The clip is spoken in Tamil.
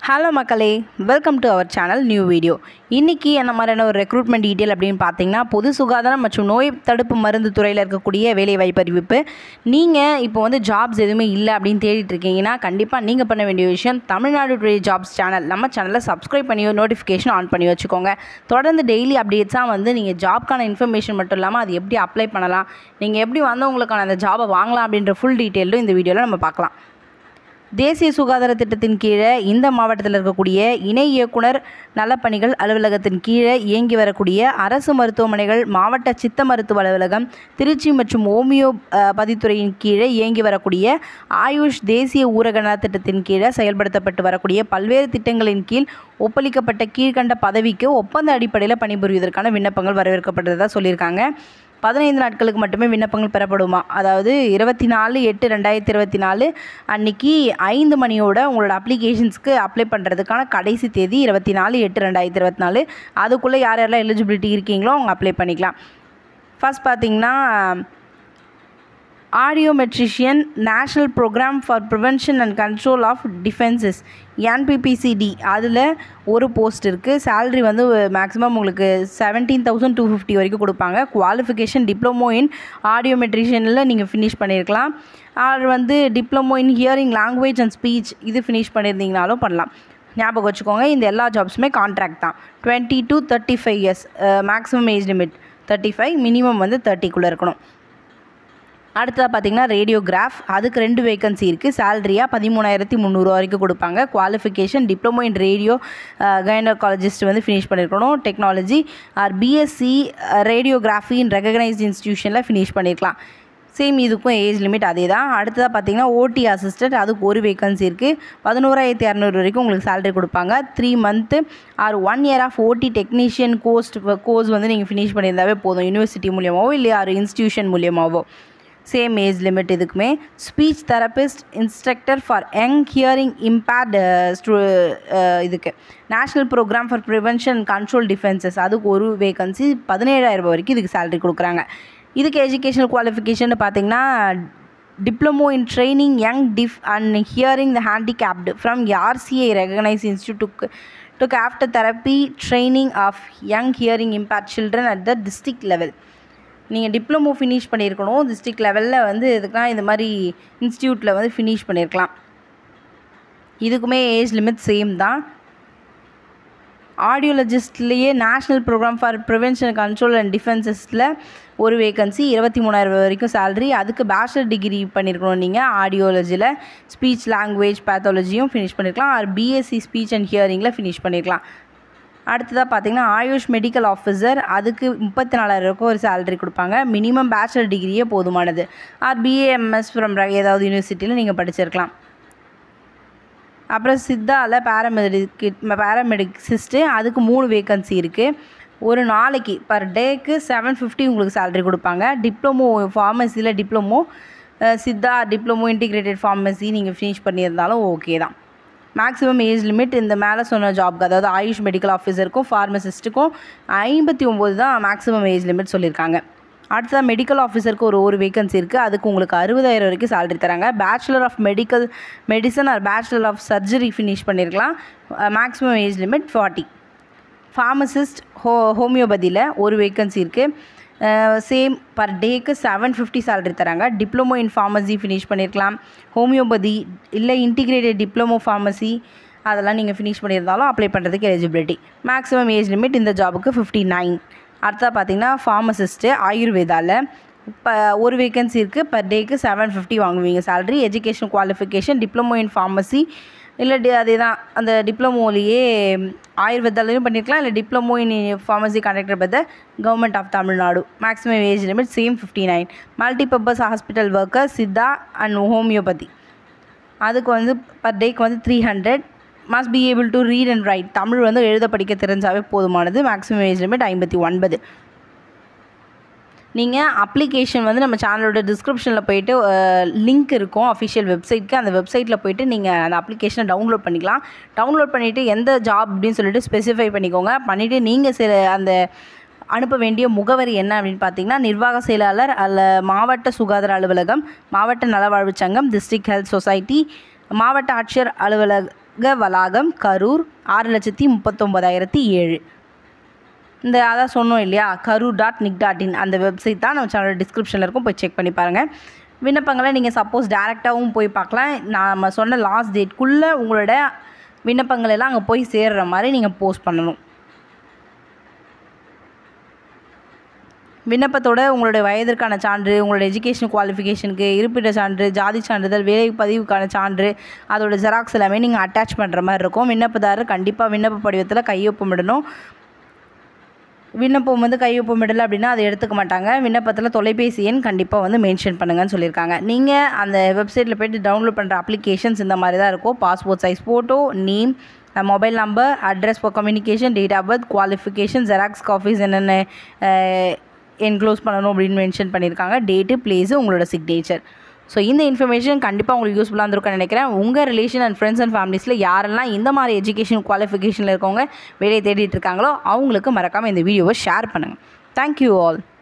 ஹலோ மக்களே, welcome to our channel new video. இன்றைக்கி என்ன மாதிரியான ஒரு ரெக்ரூட்மெண்ட் டீட்டெயில் அப்படின்னு பார்த்தீங்கன்னா, பொது சுகாதாரம் மற்றும் நோய் தடுப்பு மருந்து துறையில் இருக்கக்கூடிய வேலைவாய்ப்பு அறிவிப்பு. நீங்கள் இப்போ ஜாப்ஸ் எதுவுமே இல்லை அப்படின்னு தேடிட்டு இருக்கீங்கன்னா, கண்டிப்பாக நீங்கள் பண்ண வேண்டிய விஷயம் தமிழ்நாடு டுடே ஜாப்ஸ் சேனல், நம்ம சேனலை சப்ஸ்கிரைப் பண்ணி நோட்டிஃபிகேஷன் ஆன் பண்ணி வச்சுக்கோங்க. தொடர்ந்து டெய்லி அப்டேட்ஸாக நீங்கள் ஜாப்க்கான இன்ஃபர்மேஷன் மட்டும் இல்லாமல் அது எப்படி அப்ளை பண்ணலாம், நீங்கள் எப்படி வந்தவங்களுக்கான அந்த ஜாபை வாங்கலாம் அப்படின்ற ஃபுல் டீட்டெயிலும் இந்த வீடியோவில் நம்ம பார்க்கலாம். தேசிய சுகாதார திட்டத்தின் கீழே இந்த மாவட்டத்தில் இருக்கக்கூடிய இணை இயக்குனர் நலப்பணிகள் அலுவலகத்தின் கீழே இயங்கி வரக்கூடிய அரசு மருத்துவமனைகள், மாவட்ட சித்த மருத்துவ அலுவலகம், திருச்சி மற்றும் ஓமியோ பதித்துறையின் கீழே இயங்கி வரக்கூடிய ஆயுஷ் தேசிய ஊரக நலத்திட்டத்தின் கீழே செயல்படுத்தப்பட்டு வரக்கூடிய பல்வேறு திட்டங்களின் கீழ் ஒப்பளிக்கப்பட்ட கீழ்கண்ட பதவிக்கு ஒப்பந்த அடிப்படையில் பணிபுரிவதற்கான விண்ணப்பங்கள் வரவேற்கப்பட்டதாக சொல்லியிருக்காங்க. 15 நாட்களுக்கு மட்டுமே விண்ணப்பங்கள் பெறப்படுமா. அதாவது 24/8/2024 அன்றைக்கி 5 மணியோட உங்களோட அப்ளிகேஷன்ஸ்க்கு அப்ளை பண்ணுறதுக்கான கடைசி தேதி 24/8/2024. அதுக்குள்ளே யார் யாரெல்லாம் எலிஜிபிலிட்டி இருக்கீங்களோ அவங்க அப்ளை பண்ணிக்கலாம். ஃபர்ஸ்ட் பார்த்திங்கன்னா, audiometrician, national program for prevention and control of deafness, NPPCD, அதில் ஒரு போஸ்ட் இருக்குது. சேலரி மேக்ஸிமம் உங்களுக்கு 17,250 வரைக்கும் கொடுப்பாங்க. குவாலிஃபிகேஷன் டிப்ளமோ இன் ஆடியோமெட்ரிஷியனில் நீங்கள் ஃபினிஷ் பண்ணியிருக்கலாம். அது diploma in hearing language and speech இது ஃபினிஷ் பண்ணியிருந்தீங்கனாலும் பண்ணலாம். ஞாபகம் வச்சுக்கோங்க, இந்த எல்லா ஜாப்ஸுமே கான்ட்ராக்ட் தான். 20 to 35 years maximum age limit 35, minimum 30க்குள்ளே இருக்கணும். அடுத்ததாக பார்த்திங்கன்னா ரேடியோகிராஃப், அதுக்கு 2 வேக்கன்சி இருக்குது. சேலரியாக 13,300 வரைக்கும் கொடுப்பாங்க. Qualification diploma in radio gynaecologist finish பண்ணியிருக்கணும். Technology or BSc radiography in recognised இன்ஸ்டியூஷனில் ஃபினிஷ் பண்ணியிருக்கலாம். சேம் இதுக்கும் ஏஜ் லிமிட் அதே தான். அடுத்ததாக பார்த்திங்கன்னா ஓடி அசிஸ்டன்ட், அதுக்கு ஒரு வேக்கன்சி இருக்குது. 11,200 வரைக்கும் உங்களுக்கு சேலரி கொடுப்பாங்க. 3 month or 1 year of OT technician course நீங்கள் ஃபினிஷ் பண்ணியிருந்தாவே போதும். யூனிவர்சிட்டி மூலியமாகவோ இல்லை யார் இன்ஸ்டியூஷன் மூலியமாகவோ. சேம் ஏஜ் லிமிட் இதுக்குமே. Speech therapist instructor for young hearing impaired இதுக்கு national program for prevention control deafness, அதுக்கு ஒரு வேக்கன்சி. 17,000 வரைக்கும் இதுக்கு சேலரி கொடுக்குறாங்க. இதுக்கு எஜுகேஷனல் குவாலிஃபிகேஷன் பார்த்திங்கன்னா, diploma in training young deaf and hearing the handicapped from RCA recognised institute took after therapy training of young hearing impaired children at the district level. நீங்கள் டிப்ளமோ ஃபினிஷ் பண்ணியிருக்கணும். டிஸ்ட்ரிக்ட் லெவலில் இதுக்கெலாம் இந்த மாதிரி இன்ஸ்டியூட்டில் ஃபினிஷ் பண்ணியிருக்கலாம். இதுக்குமே ஏஜ் லிமிட் சேம் தான். ஆடியோலஜிஸ்ட்லேயே national program for prevention control and டிஃபென்சஸில் ஒரு வேக்கன்சி. 23,000 வரைக்கும் சேலரி. அதுக்கு பேச்சுலர் டிகிரி பண்ணியிருக்கணும் நீங்கள் ஆடியோலஜியில். ஸ்பீச் லாங்குவேஜ் பேத்தாலஜியும் ஃபினிஷ் பண்ணியிருக்கலாம். ஆர் பிஎஸ்சி ஸ்பீச் அண்ட் ஹியரிங்கில் ஃபினிஷ் பண்ணியிருக்கலாம். அடுத்ததாக பார்த்திங்கன்னா ஆயுஷ் மெடிக்கல் ஆஃபீஸர், அதுக்கு 34,000 ஒரு சேலரி கொடுப்பாங்க. மினிமம் பேச்சுலர் டிகிரியே போதுமானது. ஆர் BAMS ஃப்ரம் ஏதாவது யூனிவர்சிட்டியில் நீங்கள் படிச்சிருக்கலாம். அப்புறம் சித்தாவில் பேராமெடிக்ஸிஸ்ட்டு, அதுக்கு 3 வேக்கன்சி இருக்குது. ஒரு நாளைக்கு பர் டேக்கு 750 உங்களுக்கு சேலரி கொடுப்பாங்க. டிப்ளமோ ஃபார்மசியில் diploma Siddha diploma integrated pharmacy நீங்கள் ஃபினிஷ் பண்ணியிருந்தாலும் ஓகே தான். மேக்ஸிமம் ஏஜ் லிமிட் இந்த மேலே சொன்ன ஜாப்க்கு, அதாவது ஆயுஷ் மெடிக்கல் ஆஃபீஸருக்கும் ஃபார்மசிஸ்ட்டுக்கும் 59 தான் மேக்ஸிமம் ஏஜ் லிமிட் சொல்லியிருக்காங்க. அடுத்ததாக மெடிக்கல் ஆஃபீஸருக்கு ஒரு வேக்கன்சி இருக்குது. அதுக்கு உங்களுக்கு 60,000 வரைக்கும் சேலரி தராங்க. Bachelor of medicine or bachelor of surgery finish பண்ணியிருக்கலாம். Maximum age limit 40. ஃபார்மசிஸ்ட் ஹோமியோபதியில் ஒரு வேக்கன்சி இருக்குது. சேம் பர் டேக்கு 750 சேலரி தராங்க. டிப்ளமோ இன் ஃபார்மசி ஃபினிஷ் பண்ணியிருக்கலாம். ஹோமியோபதி இல்லை இன்டிகிரேட்டட் டிப்ளமோ ஃபார்மசி அதெல்லாம் நீங்கள் ஃபினிஷ் பண்ணியிருந்தாலும் அப்ளை பண்ணுறதுக்கு எலிஜிபிலிட்டி. மேக்ஸிமம் ஏஜ் லிமிட் இந்த ஜாபுக்கு 59. அடுத்தா பார்த்திங்கன்னா ஃபார்மசிஸ்ட்டு ஆயுர்வேதாவில் ஒரு வேக்கன்சி இருக்குது. பர் டேக்கு 750 வாங்குவீங்க salary. Education qualification diploma in pharmacy இல்லை அதே தான், அந்த டிப்ளமோலேயே ஆயுர்வேதாலையும் பண்ணியிருக்கலாம். இல்லை diploma in pharmacy conducted by the government of Tamil Nadu. Maximum age limit same 59. Multipurpose hospital worker Siddha and homeopathy, அதுக்கு பர் டேக்கு 300. Must be able to read and write, Tamil எழுத படிக்க தெரிஞ்சாவே போதுமானது. Maximum age limit 59. நீங்கள் அப்ளிகேஷன் நம்ம சேனலோட டிஸ்கிரிப்ஷனில் போய்ட்டு லிங்க் இருக்கும் அஃபிஷியல் வெப்சைட்க்கு. அந்த வெப்சைட்டில் போய்ட்டு நீங்கள் அந்த அப்ளிகேஷனை டவுன்லோட் பண்ணிக்கலாம். டவுன்லோட் பண்ணிவிட்டு எந்த ஜாப் அப்படின்னு சொல்லிட்டு ஸ்பெசிஃபை பண்ணிக்கோங்க. பண்ணிவிட்டு நீங்கள் அந்த அனுப்ப வேண்டிய முகவரி என்ன அப்படின்னு பார்த்தீங்கன்னா, நிர்வாக செயலாளர் அல்ல மாவட்ட சுகாதார அலுவலகம், மாவட்ட நலவாழ்வு சங்கம், டிஸ்ட்ரிக்ட் ஹெல்த் சொசைட்டி, மாவட்ட ஆட்சியர் வளாகம் கரூர் 6,39,007. இந்த அதான் சொன்னோம் இல்லையா, karur.nic.in அந்த வெப்சைட் தான் நம்ம சேனலோட டிஸ்கிரிப்ஷனில் இருக்கும், போய் செக் பண்ணி பாருங்கள். விண்ணப்பங்களை நீங்கள் சப்போஸ் டேரெக்டாகவும் போய் பார்க்கலாம். நம்ம சொன்ன லாஸ்ட் டேட்குள்ளே உங்களோட விண்ணப்பங்கள் எல்லாம் அங்கே போய் சேர்கிற மாதிரி நீங்கள் போஸ்ட் பண்ணணும். விண்ணப்பத்தோட உங்களுடைய வயதிற்கான சான்று, உங்களோட எஜுகேஷன் குவாலிஃபிகேஷனுக்கு இருப்பிட சான்று, ஜாதி சான்றிதழ், வேலை பதிவுக்கான சான்று, அதோட ஜெராக்ஸ் எல்லாமே நீங்கள் அட்டாச் பண்ணுற மாதிரி இருக்கும். விண்ணப்பதாரர் கண்டிப்பாக விண்ணப்ப படிவத்தில் கையொப்பமிடணும். விண்ணப்பம் வந்து கையொப்பமிடலை அப்படின்னா அதை எடுத்துக்க மாட்டாங்க. விண்ணப்பத்தில் தொலைபேசி எண் கண்டிப்பாக வந்து மென்ஷன் பண்ணுங்கன்னு சொல்லியிருக்காங்க. நீங்கள் அந்த வெப்சைட்டில் போய்ட்டு டவுன்லோட் பண்ணுற அப்ளிகேஷன்ஸ் இந்த மாதிரி தான் இருக்கும். Passport size photo, name, mobile number, address for communication, date of birth, qualification, xerox copies என்னென்ன என்க்ளோஸ் பண்ணணும் அப்படின்னு மென்ஷன் பண்ணியிருக்காங்க. டேட்டு, பிளேஸு, உங்களோட சிக்னேச்சர். ஸோ இந்த இன்ஃபர்மேஷன் கண்டிப்பாக உங்களுக்கு யூஸ்ஃபுல்லாக இருந்திருக்குன்னு நினைக்கிறேன். உங்கள் ரிலேஷன் அண்ட் ஃப்ரெண்ட்ஸ் அண்ட் ஃபேமிலிஸில் யாரெல்லாம் இந்த மாதிரி எஜுகேஷன் குவாலிஃபிகேஷனில் இருக்கவங்க வேலையை தேடிட்டு இருக்காங்களோ அவங்களுக்கு மறக்காமல் இந்த வீடியோவை ஷேர் பண்ணுங்கள். Thank you all.